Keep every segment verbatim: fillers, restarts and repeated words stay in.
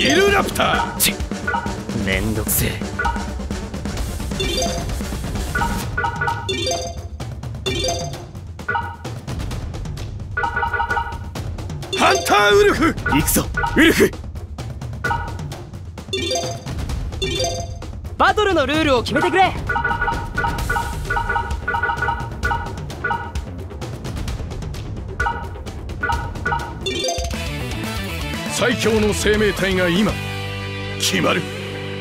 ギルラプター。 ちめんどくせえ。 ハンターウルフ。 行くぞウルフ。バトルのルールを決めてくれ。 最強の生命体が今決まる。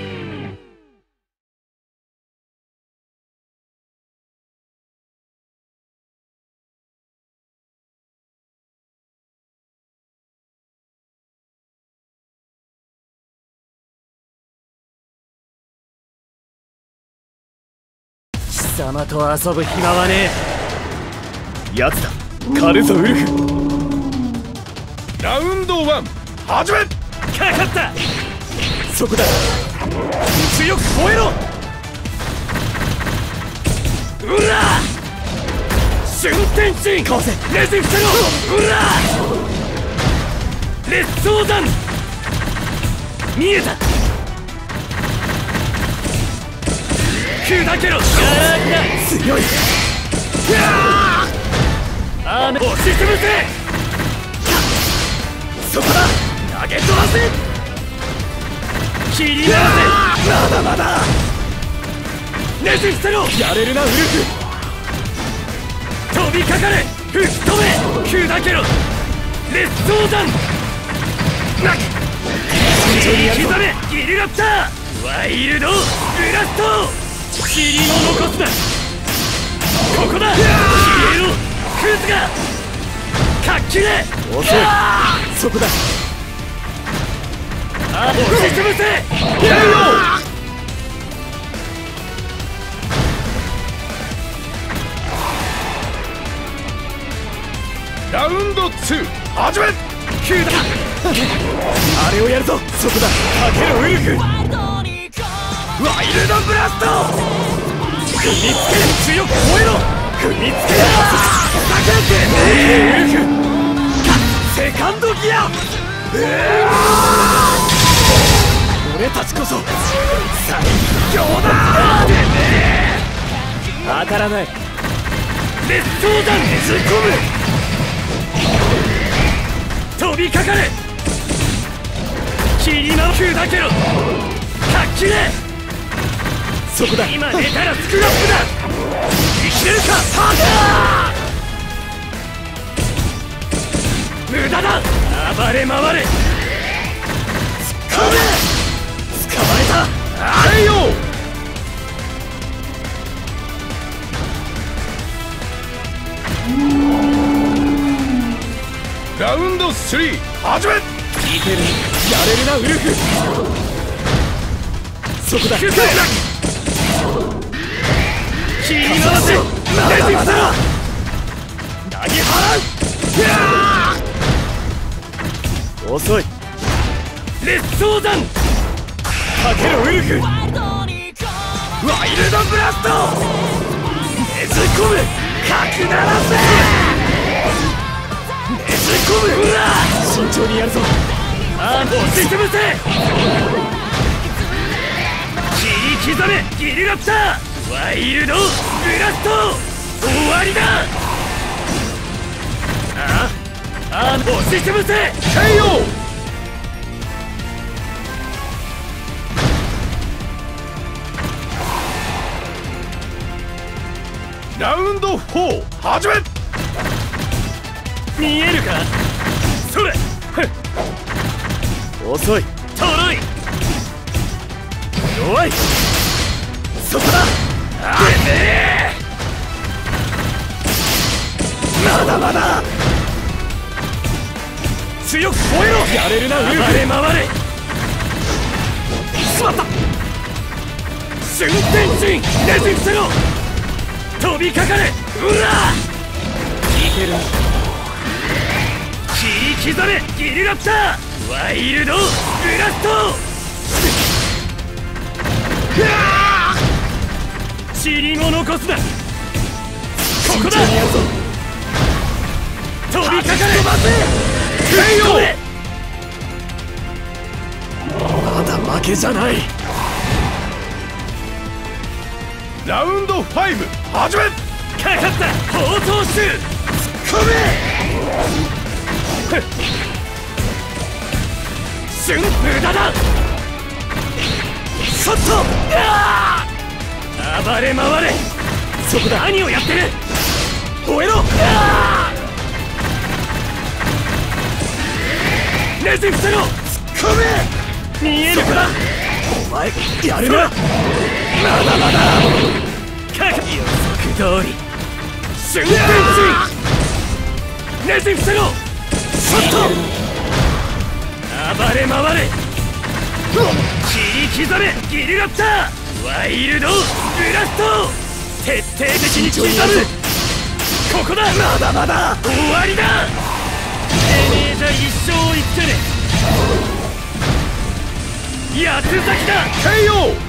貴様と遊ぶ暇はねえ。やつだ、狩るぞウルフ。 ラウンドワン始め。 かかった。そこだ。強く吠えろ。うら瞬天神かわせ。レジ伏せろ。うら烈相弾。見えた。砕けろ。強い。雨押しつぶせ。そこだ。投げ飛ばせ。切り回せ。まだまだ。ねじ伏せろ。やれるなウルフ。飛びかかれ。吹き飛べ。砕けろ。烈相弾。なっ切り刻め。ギルラプター。ワイルドブラスト。塵も残すな。ここだ。消えろクズが。かっきれ。遅い。そこだ。あ、押しつぶせ。やるよ。 ラウンドツー始め。 キューだ。あれをやるぞ。そこだ。かけろウルフ。ワイルドブラスト。踏みつけ。強く吠えろ。踏みつけ。下がってウルフ。セカンドギア。俺たちこそ最強だ。てめえ当たらない。烈相弾。ねじ込む。飛びかかれ。切りの砕けろ。かっきれ。そこだ。今出たらスクラップだ。生きれるか。ハー無駄だ。暴れ回れ。つかめ。捕まえた。 あれよ。ラウンドスリー始め。 いける。やれるなウルフ。そこだ。切り回せ。まだまだ。投げ払う。遅い。烈相弾。かけろウルフ。ワイルドブラスト。ねじ込む。かくならせ。ねじ込む。うわ慎重にやるぞ。ああ押しつぶせ。切り刻め。ギルラプター。ワイルドブラスト。終わりだ。ああああ押しつぶせ。ケーオー。 ラウンドフォー始め。 見えるか。それ。遅い。トロイ。弱い。そこだ。てめえまだまだ。強く吠えろ。やれるなウルフ。暴れ回れ。しまった。瞬天神。ねじ伏せろ。飛びかかれ。うらいける。切り刻め。ギルラプター。ワイルドブラスト。塵も残すな。ここだ。飛びかかれ。飛ばせ。ケーオー。 負けじゃない。 ラウンドファイブ始め。 かかった包装集突っ込め。瞬無駄だ。ショット。暴れ回れ。そこだ。何をやってる。吠えろ。レジ伏せろ。突っ込め。見えるか。お前やるな。まだまだ。かか予測通り。瞬間陣。レジ伏せろ。ショット。暴れ回れ。切り刻め。ギルラッター。ワイルドブラスト。徹底的に刻む。ここだ。まだまだ終わりだ。てめえじゃ一生生きてね。八つ咲きだ。 ケーオー。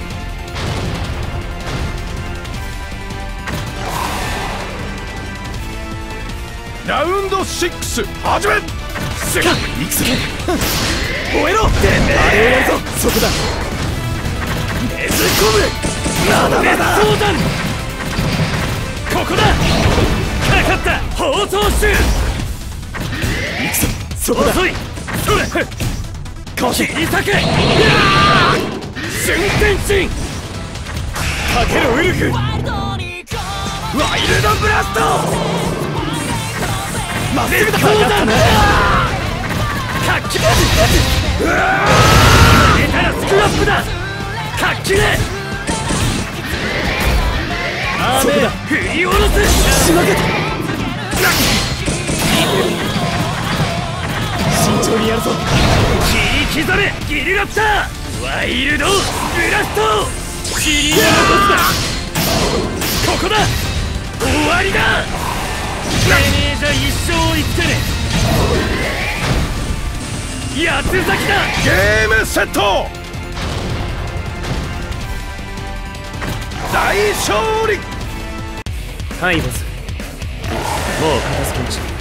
ラウンドシックス始め。 すが行くぞ。燃えろ。てめえあれをやるぞ。そこだ。ねず込む。まだまだ。相談。ここだ。かかった包装集。行くぞ。そこだ。遅い。それ切り裂け。瞬天神かけるウルフ。ワイルドブラスト。まっすぐだ。かかったな。活気だ。出たらスクラップだ。活気で雨だ。振り下ろす。しまけた。慎重にやるぞ。切り刻め。ギルラプター。ワイルドブラスト。尻を残すだ。ここだ。終わりだ。てめえじゃ一生生きてね。八つ咲きだ。 ゲームセット。大勝利。 はいボス。もう片付けました。